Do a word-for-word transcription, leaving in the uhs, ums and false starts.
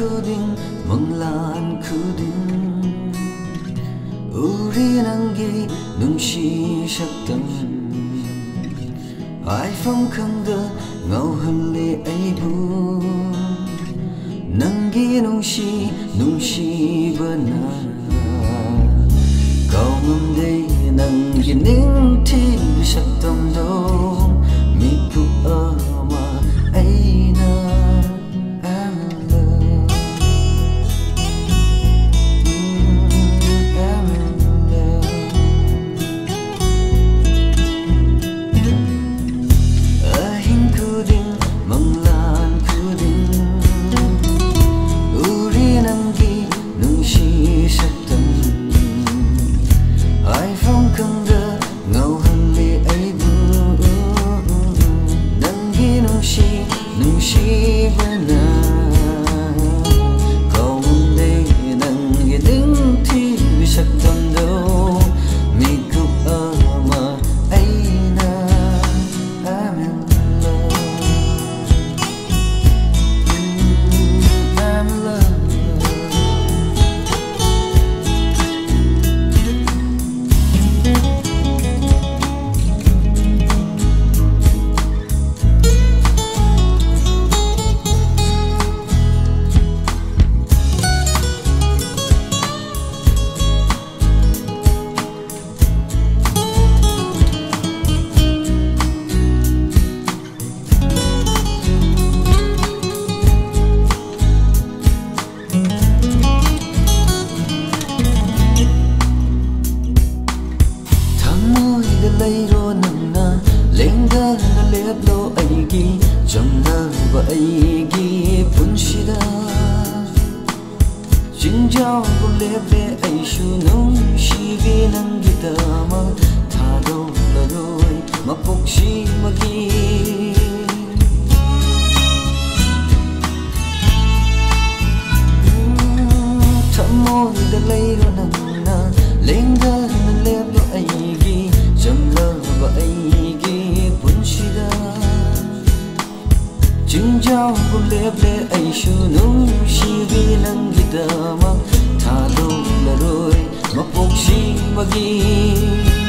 khuding manglan khuding uri nangi nungshi shaktam ai phong khangda ngau hanle aibu nangi nungshi nungshi bana kau ngamde nangi ning thi shaktam do miku ama aina Layro nangna lengda na leblo aigi jamna ba aigi punshida jinjao ko leble aishu nung shigi nangitama thado laroi mapokshi magi thamoy da layro nangna lengda na leblo aigi jamna ba aigi punshida jinjao ko leble aishu nung shigi nangitama thado laroi mapokshi magi